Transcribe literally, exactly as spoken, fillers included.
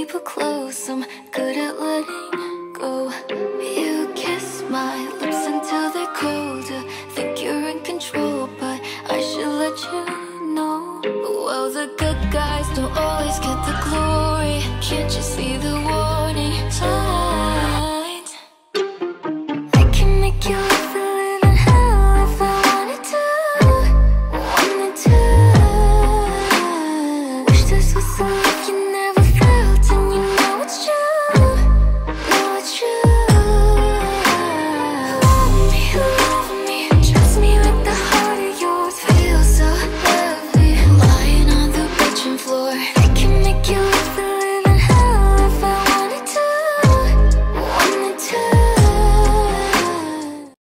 people close, I'm good at letting go. You kiss my lips until they're colder. Think you're in control, but I should let you know. Well, the good guys don't always get the